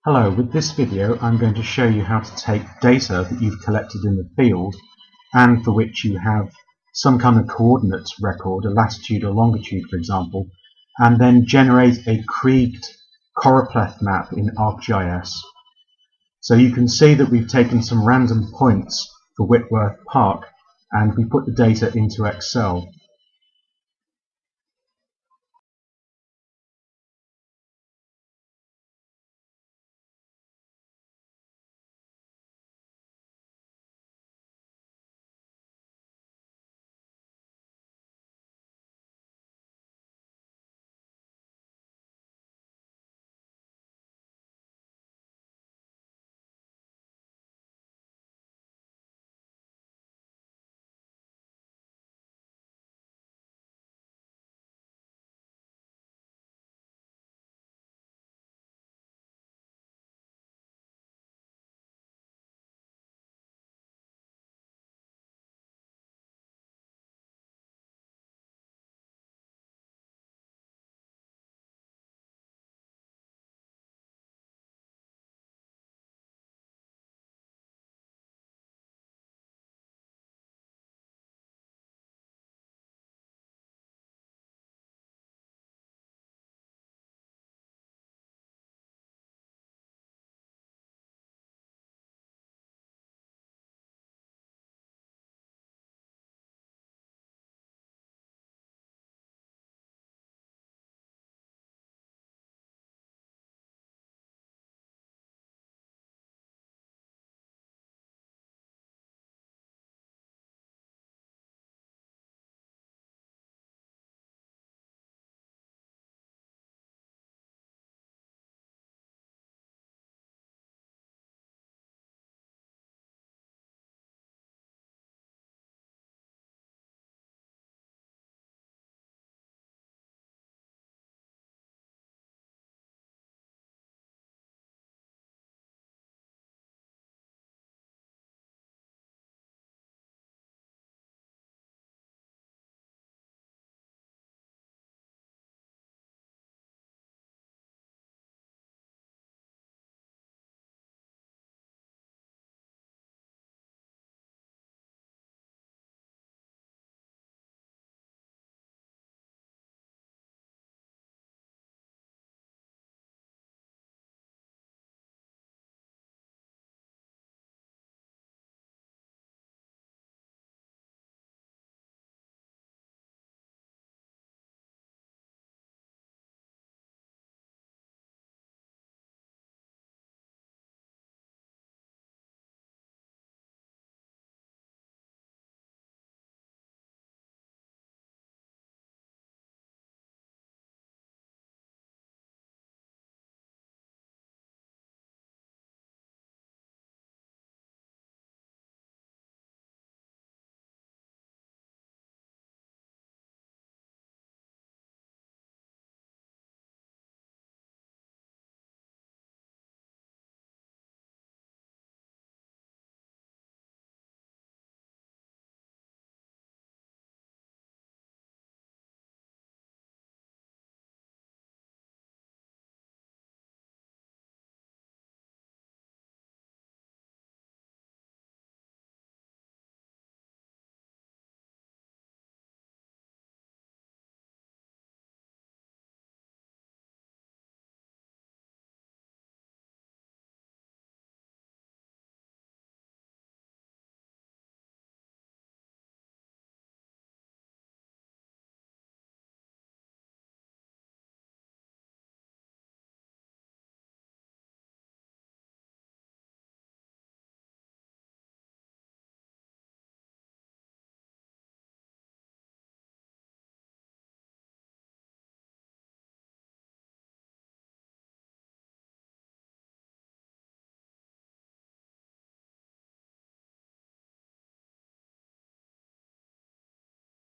Hello, with this video I'm going to show you how to take data that you've collected in the field and for which you have some kind of coordinates record, a latitude or longitude for example, and then generate a Kriged choropleth map in ArcGIS. So you can see that we've taken some random points for Whitworth Park and we put the data into Excel.